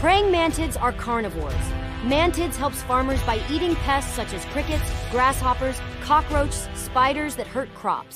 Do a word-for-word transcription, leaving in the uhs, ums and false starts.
Praying mantids are carnivores. Mantids helps farmers by eating pests such as crickets, grasshoppers, cockroaches, spiders that hurt crops.